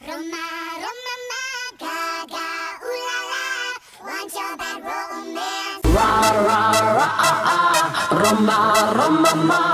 Roma, Roma, ma, gaga, ooh la la, want your bad romance. Ra ra ra ah ah, Roma Roma ma.